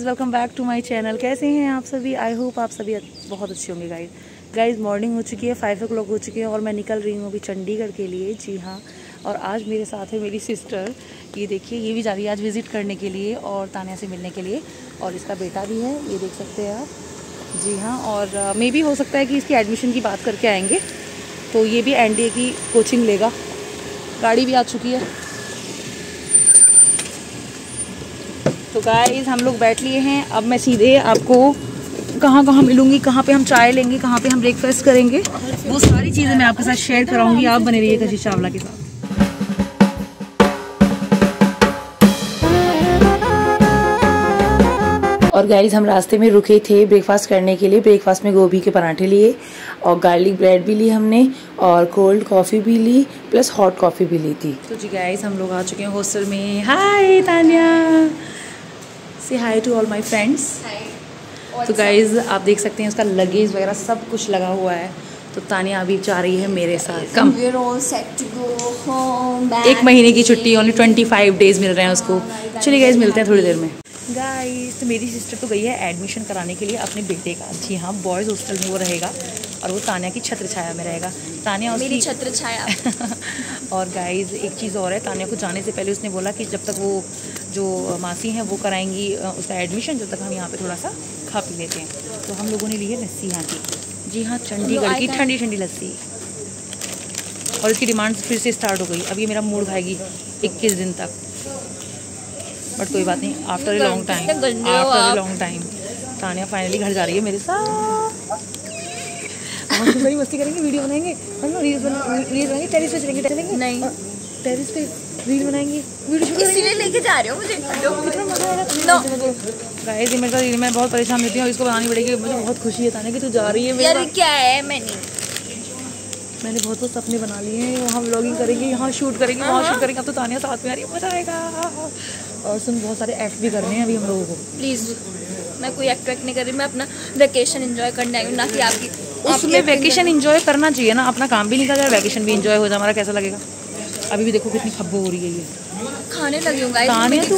Guys, welcome back to my channel. कैसे हैं आप सभी? आई होप आप सभी बहुत अच्छे होंगे। गाइज़ मॉर्निंग हो चुकी है, 5 o'clock हो चुकी है और मैं निकल रही हूँ अभी चंडीगढ़ के लिए। जी हाँ, और आज मेरे साथ है मेरी सिस्टर। ये देखिए, ये भी जा रही है आज विज़िट करने के लिए और तानिया से मिलने के लिए, और इसका बेटा भी है, ये देख सकते हैं आप। जी हाँ, और मे भी हो सकता है कि इसकी एडमिशन की बात करके आएंगे, तो ये भी NDA की कोचिंग लेगा। गाड़ी भी आ चुकी है। तो गाइस हम लोग बैठ लिए हैं। अब मैं सीधे आपको कहाँ कहाँ मिलूंगी, कहाँ पे हम चाय लेंगे, कहाँ पे हम ब्रेकफास्ट करेंगे, वो सारी चीज़ें मैं आपके साथ शेयर कराऊंगी। आप बने रहिए कशिश चावला के साथ। और गाइस हम रास्ते में रुके थे ब्रेकफास्ट करने के लिए। ब्रेकफास्ट में गोभी के पराठे लिए और गार्लिक ब्रेड भी ली हमने, और कोल्ड कॉफ़ी भी ली, प्लस हॉट कॉफ़ी भी ली थी। तो जी गाइस हम लोग आ चुके हैं हॉस्टल में। Hi Tania, say hi to all my friends. तो गाइज आप देख सकते हैं उसका लगेज वगैरह सब कुछ लगा हुआ है। तो तानिया अभी जा रही है मेरे साथ। कम 1 महीने की छुट्टी, ओनली 25 डेज मिल रहे हैं उसको। चलिए गाइज मिलते हैं थोड़ी देर में। गाइज तो मेरी सिस्टर तो गई है एडमिशन कराने के लिए अपने बेटे का। जी हाँ, बॉयज़ हॉस्टल में वो रहेगा और वो तानिया की छत्र छाया में रहेगा। तानिया मेरी छत्र छाया। और गाइज एक चीज़ और है, तानिया को जाने से पहले उसने बोला कि जब तक वो जो मासी हैं वो कराएंगी उसका एडमिशन, जब तक हम यहाँ पे थोड़ा सा खा पी लेते हैं। तो हम लोगों ने ली है लस्सी यहाँ की। जी हाँ, चंडीगढ़ की ठंडी ठंडी लस्सी। और इसकी डिमांड फिर से स्टार्ट हो गई। अब ये मेरा मूड खाएगी 21 दिन तक, बट कोई बात नहीं। After a long time Tania finally घर जा रही है मेरे साथ। हम तो बड़ी मस्ती करेंगे, वीडियो बनाएंगे, हम रील्स बनाएंगे, टेरिस पे चलेंगे। नहीं, टेरिस पे रील बनाएंगे, वीडियो शूट करेंगे। इसीलिए लेके जा रहे हो मुझे। कितना मजा आएगा। गाइस ये मेरे साथ रील, मैं बहुत परेशान रहती हूँ, इसको बनानी पड़ेगी। मुझे बहुत खुशी है तानिया कि तू जा रही है। यार क्या है, मैंने बहुत सपने बना लिए हैं। वहाँ व्लॉगिंग करेंगे, यहाँ शूट करेंगे, वहाँ शूट करेंगे। अब तो तानिया साथ में आ रही है, मजा आएगा। और सुन, बहुत सारे एक्ट भी करने हैं अभी हम लोगों को। प्लीज़, मैं कोई एक्ट नहीं कर रही, मैं अपना वेकेशन एंजॉय करने आई हूँ, ना कि आपकी। उसमें वेकेशन एंजॉय करना चाहिए ना, अपना काम भी नहीं कर रहा, वेकेशन भी एंजॉय हो जाए, हमारा कैसा लगेगा? अभी भी देखो कितनी खब्बो हो रही है। ये खाने लगी हूँ गाइस। तानिया तो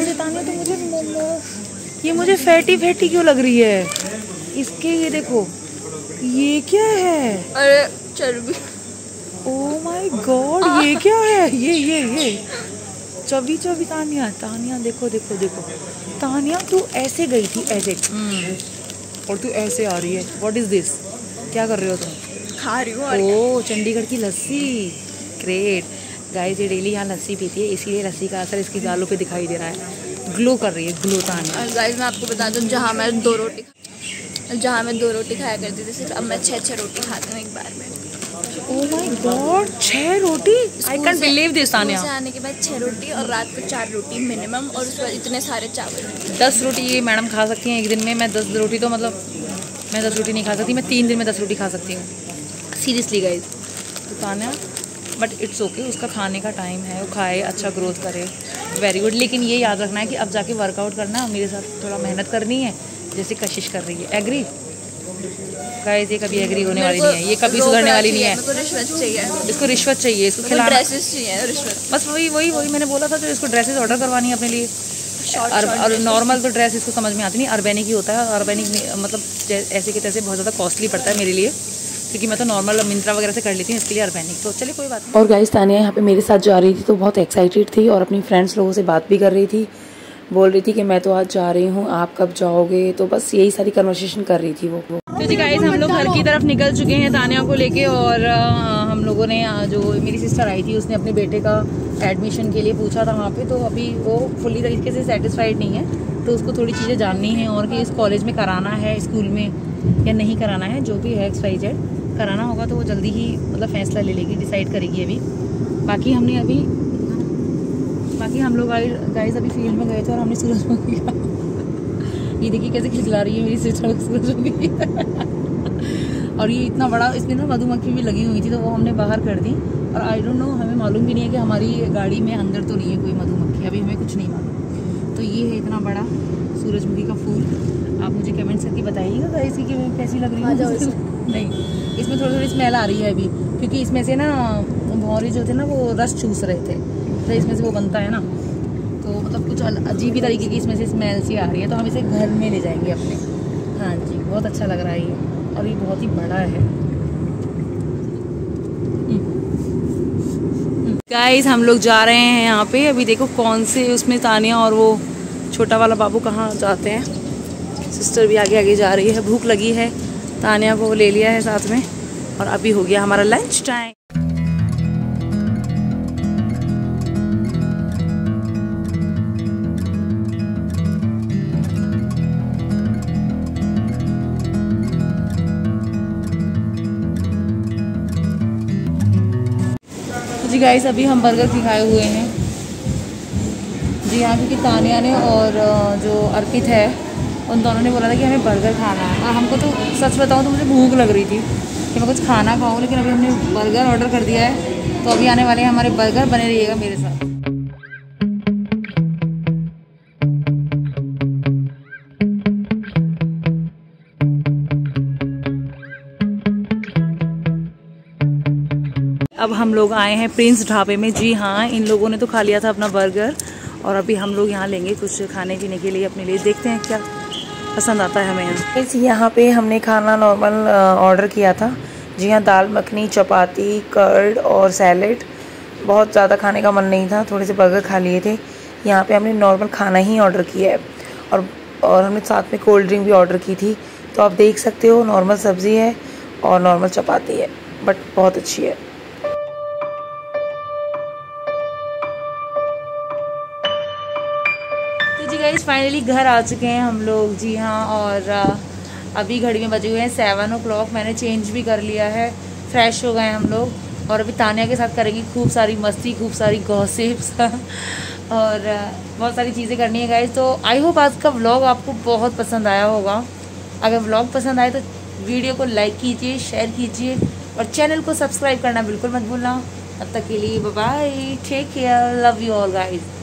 ये मुझे फैटी क्यों लग रही है इसके? ये देखो, ये क्या है? अरे चर्बी। ओह माय गॉड, ये क्या है? ये चबी तानिया देखो। तानिया तू ऐसे गई थी, ऐसे, और तू ऐसे आ रही है। What is this? क्या कर रहे हो तुम? खा रही हूँ। ओह, चंडीगढ़ की लस्सी, ग्रेट। गाइस ये डेली यहाँ लस्सी पीती है, इसीलिए लस्सी का असर इसकी गालों पे दिखाई दे रहा है। ग्लो कर रही है, ग्लो तानिया। और गाइस मैं आपको बता दूँ, जहाँ मैं 2 रोटी खाया करती थी सिर्फ, अब मैं 6 रोटी खाती हूँ एक बार में। ओह माय गॉड, 6 रोटी? I can't believe this Tania. आने के बाद 6 रोटी और रात को 4 रोटी मिनिमम, और उसके बाद इतने सारे चावल। 10 रोटी ये मैडम खा सकती हैं एक दिन में। मैं 10 रोटी तो मतलब मैं 10 रोटी नहीं खा सकती। मैं 3 दिन में 10 रोटी खा सकती हूँ, सीरियसली गाइज। तो तानिया, बट इट्स ओके, उसका खाने का टाइम है, वो खाए, अच्छा ग्रोथ करे, वेरी गुड। लेकिन ये याद रखना है कि अब जाके वर्कआउट करना, मेरे साथ थोड़ा मेहनत करनी है, जैसे कशिश कर रही है। एग्री गाइस, ये कभी एग्री होने वाली नहीं है, ये कभी सुधरने वाली नहीं है। इसको रिश्वत चाहिए, इसको खिलाना, ड्रेसेस चाहिए, रिश्वत। बस वही मैंने बोला था, जो इसको ड्रेसेस ऑर्डर करवानी है अपने लिए। और नॉर्मल तो ड्रेस इसको समझ में आती नहीं, अर्बेनिक ही होता है। अर्बेनिक मतलब ऐसे के तैसे बहुत ज़्यादा कॉस्टली पड़ता है मेरे लिए, क्योंकि मैं तो नॉर्मल मिंत्रा वगैरह से कर लेती हूँ, इसके लिए अर्बेनिक। तो चलिए कोई बात नहीं। और गाइस तानिया यहाँ पे मेरे साथ जा रही थी तो बहुत एक्साइटेड थी, और अपनी फ्रेंड्स लोगों से बात भी कर रही थी। बोल रही थी कि मैं तो आज जा रही हूँ, आप कब जाओगे? तो बस यही सारी कन्वर्सेशन कर रही थी वो। तो जी गाइस हम लोग घर की तरफ निकल चुके हैं तानिया को लेके, और हम लोगों ने, जो मेरी सिस्टर आई थी उसने अपने बेटे का एडमिशन के लिए पूछा था वहाँ पे। तो अभी वो फुली तरीके से सेटिस्फाइड नहीं है, तो उसको थोड़ी चीज़ें जाननी है, और कि इस कॉलेज में कराना है, स्कूल में, या नहीं कराना है, जो भी है XYZ कराना होगा तो वो जल्दी ही मतलब फैसला ले लेगी, डिसाइड करेगी अभी। बाकी हम लोग गाइस अभी फील्ड में गए थे और हमने सूरजमुखी का ये देखिए कैसे खिला रही है मेरी सिस्टर सूरजमुखी। और ये इतना बड़ा, इसमें ना मधुमक्खी भी लगी हुई थी, तो वो हमने बाहर कर दी। और आई डोंट नो, हमें मालूम भी नहीं है कि हमारी गाड़ी में अंदर तो नहीं है कोई मधुमक्खी, अभी हमें कुछ नहीं मालूम। तो ये है इतना बड़ा सूरजमुखी का फूल। आप मुझे कमेंट्स करके बताइएगा गाइस कि कैसी लग रही है। नहीं, इसमें थोड़ी स्मेल आ रही है अभी, क्योंकि इसमें से ना भौरे जो थे ना वो रस चूस रहे थे, तो इसमें से वो बनता है ना, तो देखो मतलब कुछ अजीब ही तरीके की इसमें से स्मेल सी आ रही है, तो हम इसे घर में ले जाएंगे अपने। हाँ जी, बहुत अच्छा लग रहा है ये, और ये बहुत ही बड़ा है। गाइस हम लोग जा रहे हैं यहाँ पे, अभी देखो कौन से उसमें तानिया और वो छोटा वाला बाबू कहाँ जाते हैं। सिस्टर भी आगे आगे जा रही है, भूख लगी है, तानिया को ले लिया है साथ में, और अभी हो गया हमारा लंच टाइम। जी गाइस अभी हम बर्गर खाए हुए हैं जी हाँ, क्योंकि तानिया ने और जो अर्पित है उन दोनों ने बोला था कि हमें बर्गर खाना है, और हमको तो सच बताऊँ तो मुझे भूख लग रही थी कि मैं कुछ खाना खाऊँ, लेकिन अभी हमने बर्गर ऑर्डर कर दिया है, तो अभी आने वाले हैं हमारे बर्गर। बने रहिएगा मेरे साथ। अब हम लोग आए हैं प्रिंस ढाबे में। जी हाँ, इन लोगों ने तो खा लिया था अपना बर्गर, और अभी हम लोग यहाँ लेंगे कुछ खाने पीने के लिए अपने लिए। देखते हैं क्या पसंद आता है हमें। यहाँ पे हमने खाना नॉर्मल ऑर्डर किया था। जी हाँ, दाल मखनी, चपाती, कर्ड और सैलेड। बहुत ज़्यादा खाने का मन नहीं था, थोड़े से बर्गर खा लिए थे। यहाँ पे हमने नॉर्मल खाना ही ऑर्डर किया है, और हमने साथ में कोल्ड ड्रिंक भी ऑर्डर की थी। तो आप देख सकते हो नॉर्मल सब्ज़ी है और नॉर्मल चपाती है, बट बहुत अच्छी है। जी गाइस फाइनली घर आ चुके हैं हम लोग। जी हाँ, और अभी घड़ी में बजे हुए हैं 7 o'clock। मैंने चेंज भी कर लिया है, फ्रेश हो गए हम लोग, और अभी तानिया के साथ करेंगे खूब सारी मस्ती, खूब सारी गॉसिप्स और बहुत सारी चीज़ें करनी है गाइस। तो आई होप आज का व्लॉग आपको बहुत पसंद आया होगा। अगर व्लॉग पसंद आए तो वीडियो को लाइक कीजिए, शेयर कीजिए, और चैनल को सब्सक्राइब करना बिल्कुल मत भूलना। अब तक के लिए bye bye, take care, love you all guys.